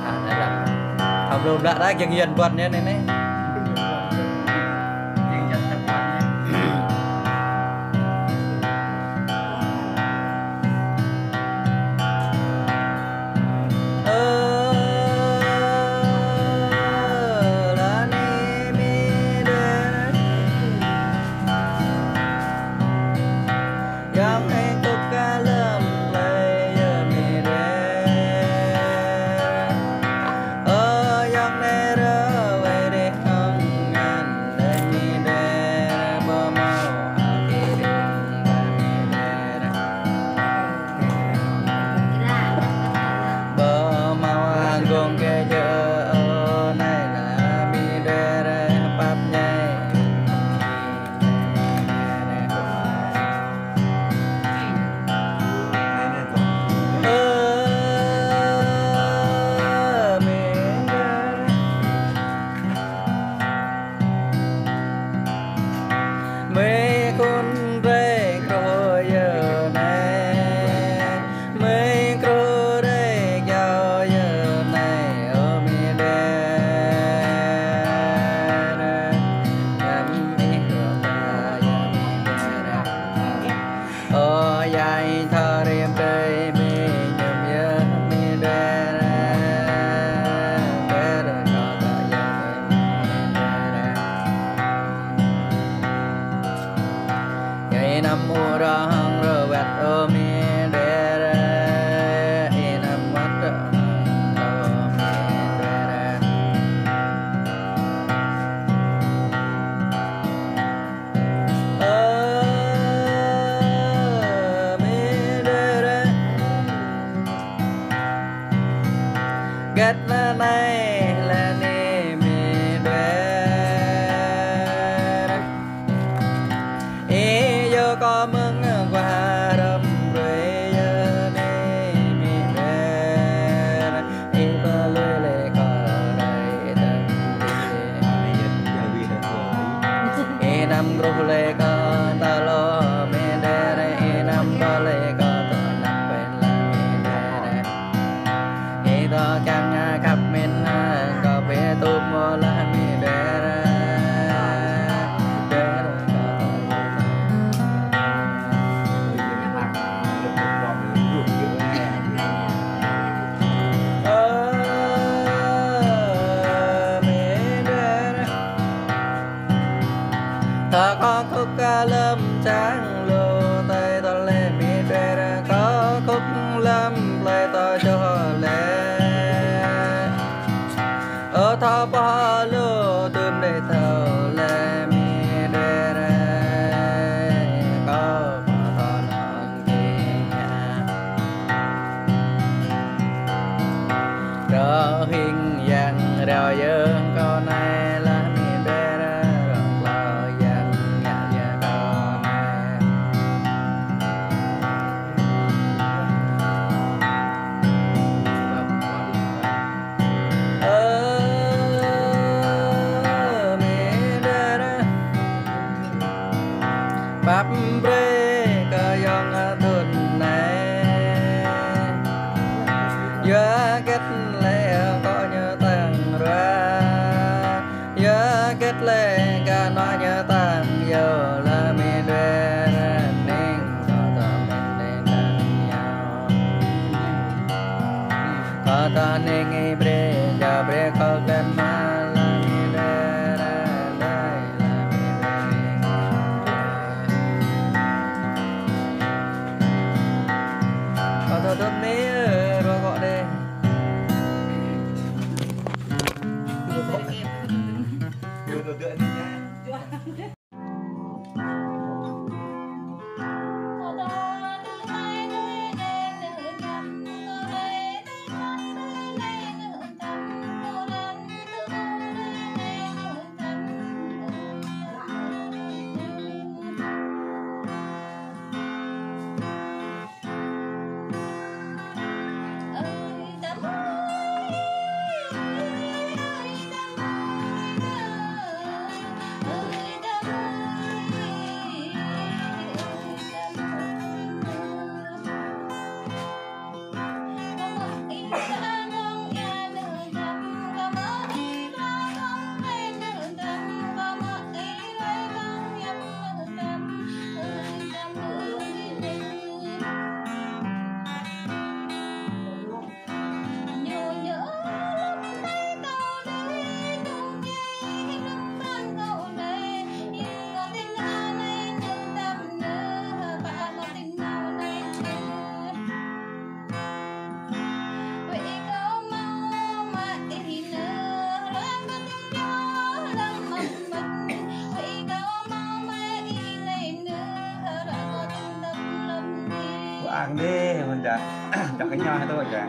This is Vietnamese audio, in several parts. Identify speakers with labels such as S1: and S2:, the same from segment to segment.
S1: đây là không luôn đã chừng hiền quần nhé này
S2: dạ chọc cái nho hay tôi dạ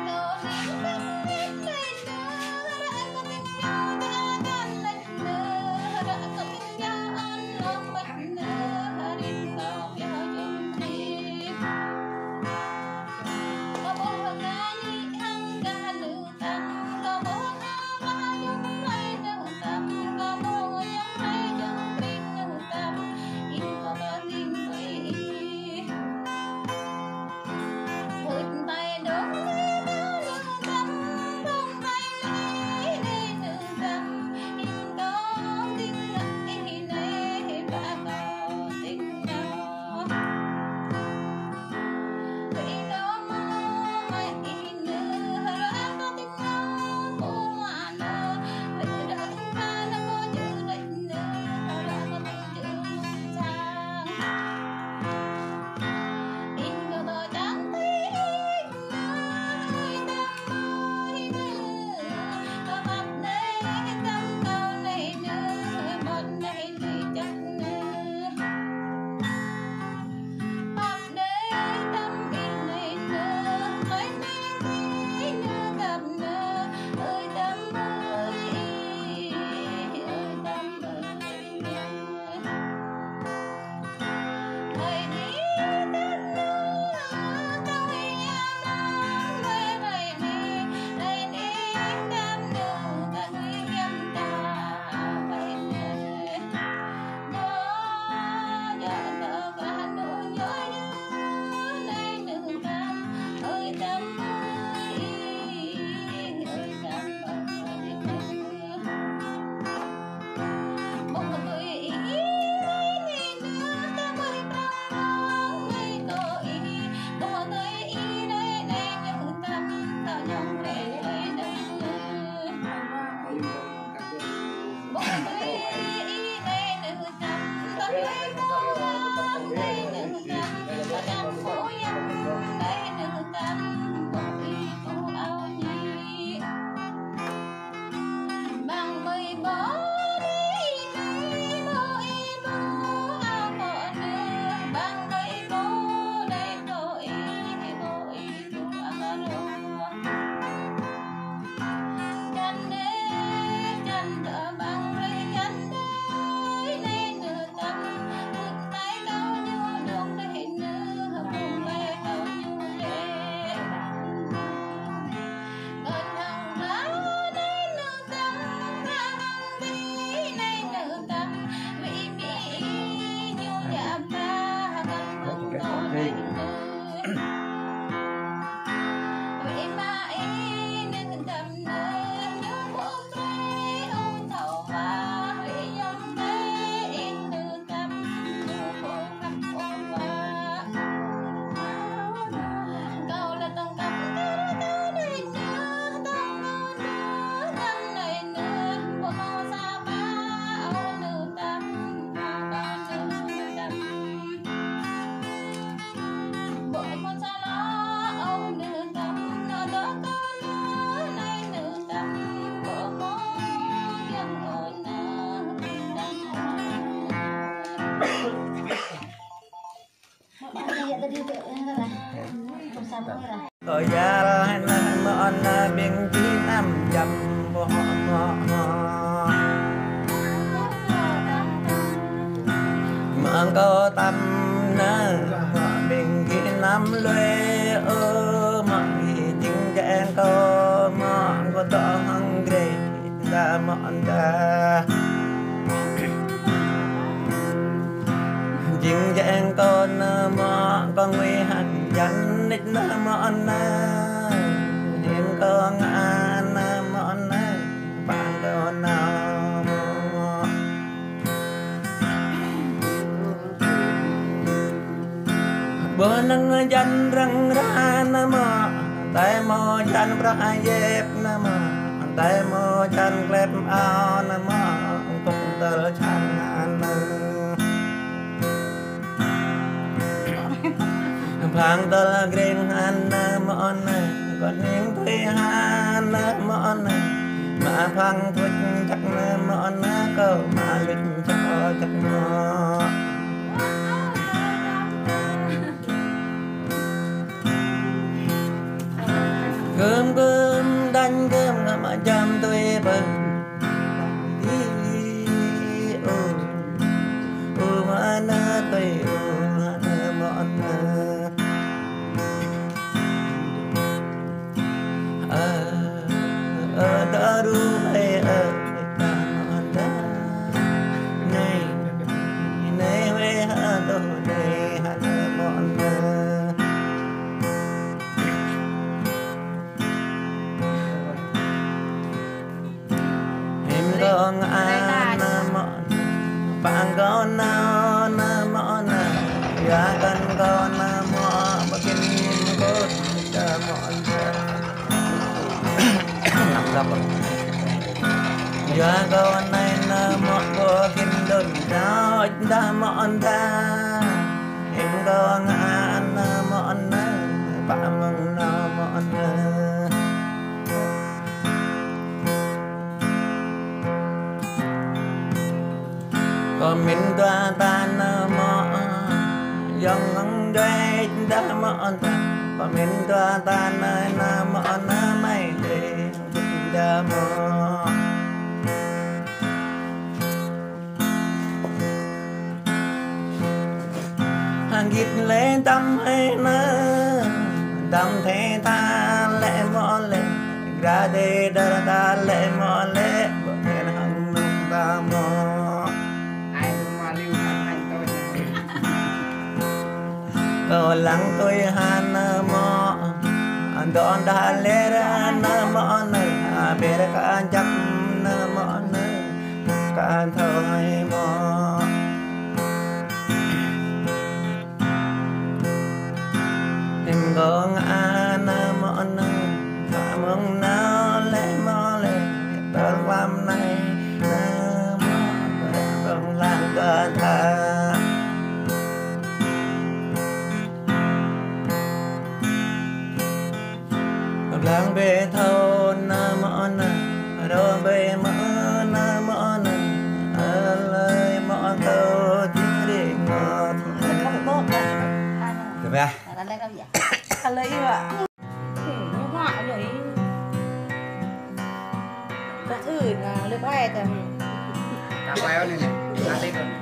S1: Tôi ra hay là món biển chi năm dặm mong có tâm nơ biển chi năm lê ơ mong gì chính trang có mong có to hăng ghê ra mong ta chính trang con mong con nguy hành dành nít món hiện con ăn món bạn con nào bữa nâng dành răng ra mà tay mò dành ra dẹp mà tay mò dành lẹp ao mà cũng tờ chăn ăn phang tơ green han món còn những thuê han món mà phang thuê chắc món câu mà lịch cho chắc món mà chăm tôi bờ đi mà na tôi mọn đã ru hay ta mọn đã này này về hà đâu này hà mọn em con anh mọn bạn con nào mọn ya kan con mọn bakin cô ta mọn nằm gặp ya con này mọn bakin đồn đó ta mọn ta em con anh mọn bạn mong nào mọn còn mình ta mọ dòng ngân đây đã mọ ta còn mình ta mọ mày để đã mọ hàng gít lên tâm hay nơ tâm thế ta lệ mọ lệ ra đây đã ta lệ mọ lệ bởi hằng nông ta mọ có lăng tôi han mọ đón đã lê ra mọ nơi bê ra cả chắc mọ nơi cả thôi mọ em có ngã mọ nơi cả mong nào lê mọ lê tớ quam này mọ không làm cả thà lang bê thâu mọn rồi bê mọn lời mọn thâu tiếng đi ngọt được chưa?
S3: Ăn lấy ạ. Như họa vậy. Đã thử là lớp 2 tầm.
S2: Đã quay này này, đã lên rồi.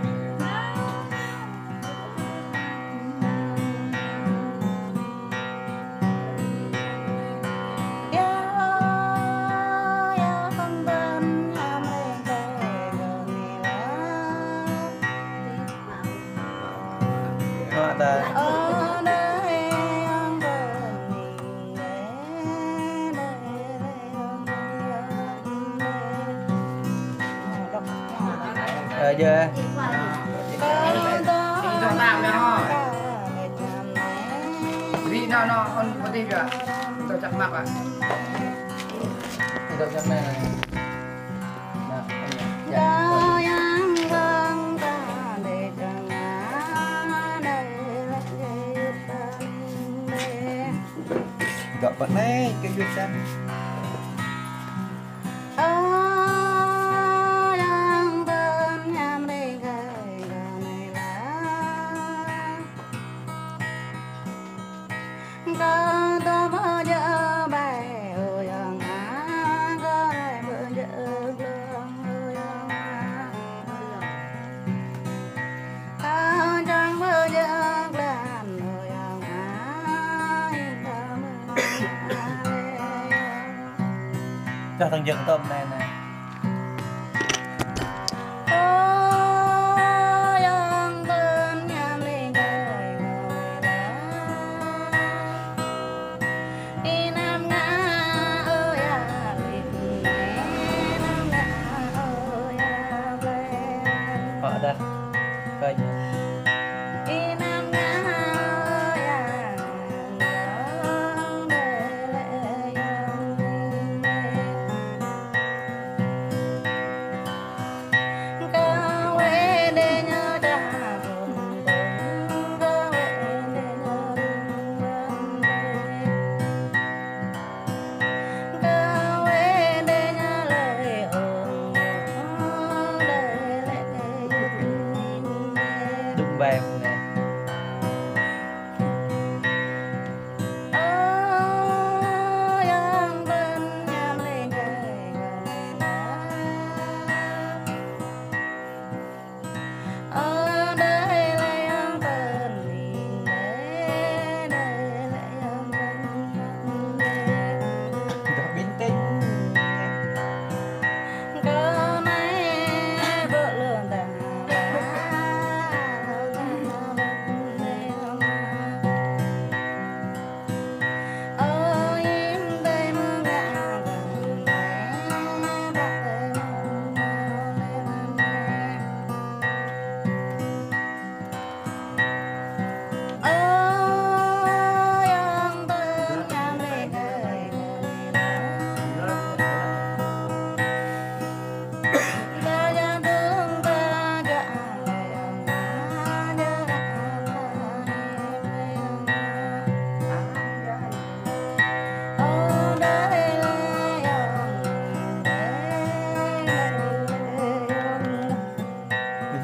S1: Chưa
S2: Cho làm nha ho. Vì nào nó có tìm chưa? Tôi chắc mặc ạ. Tôi chắc này.
S1: Gặp bạn này cái duyên xanh cho thằng dân tôm này nè ở đây coi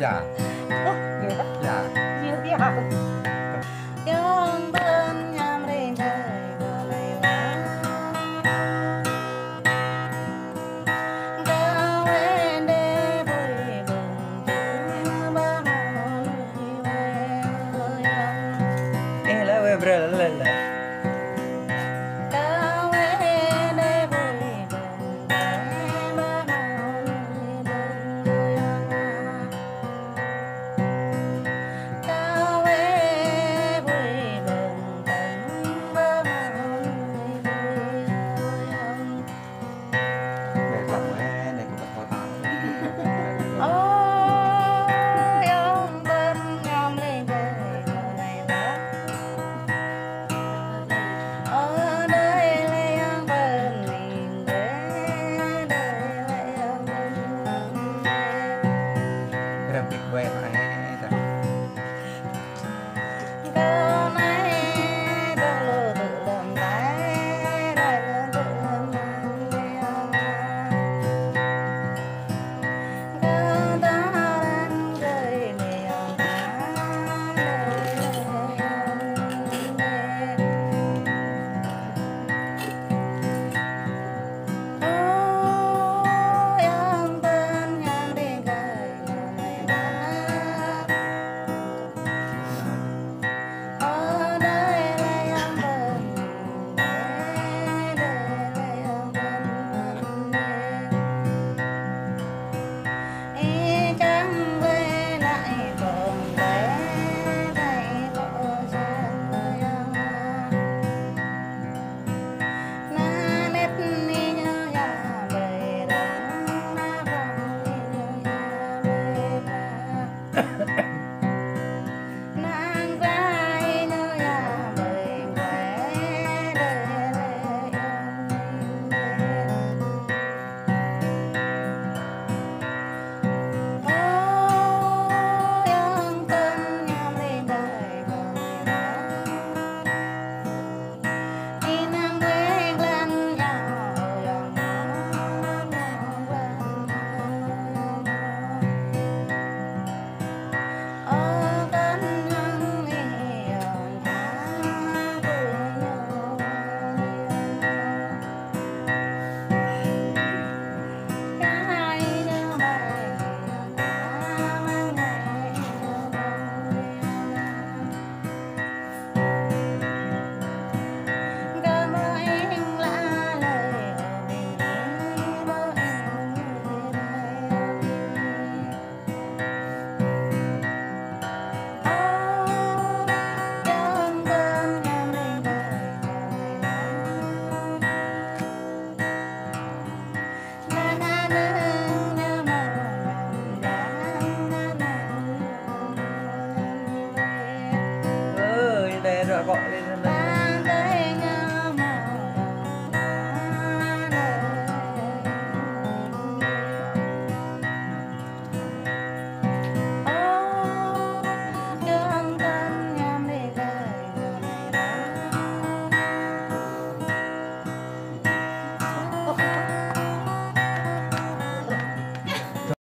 S1: Dạ.
S3: Nhiều đó.
S1: Dạ.
S3: Nhiều kia hả? Dòng bên nhằm đến đời của này là Cao lên để vui buồn chung ba hồ lùi về dòng
S1: Ê là về bờ lên là.
S3: Cao lên để vui buồn chung ba hồ lùi về dòng Cao lên vui buồn chung ba hồ lùi về dòng
S1: Về lòng này cũng có tao.
S3: Ôi ông bên nhom lên đời của này là ở đây lấy ông bên mình về đây lấy ông bên mình về
S1: Rồi bị quay lại.
S3: câu này đâu lừa tự làm tay đây lừa tự làm câu ta đang rơi lệ ông ta đời lệ ông về ôi ông bên nhang đi gầy của này là ở đây lấy ông bên mình về đây lấy ông bên mình về ý chẳng về lại còn về đây có gian người ông na nét ni nhớ nhà về đắng na vòng ni nhớ nhà về ba nàng gái nhớ nhà mình quê để lấy ông về ôi ông tân nhắm lên đời của người đó đi nàng quê lần nhau dòng nó nhau quen ở bên hăng đi ông ta vui nhau cái nhớ bài ông ta mang ngày yêu Cơ mơ em lạ lời ở mình đi mơ em người đây ở mình Trong cơn nhắm lên đời của người na na nương nhớ mong lòng đáng na na nương về
S1: Ơi, đây rồi gọi lên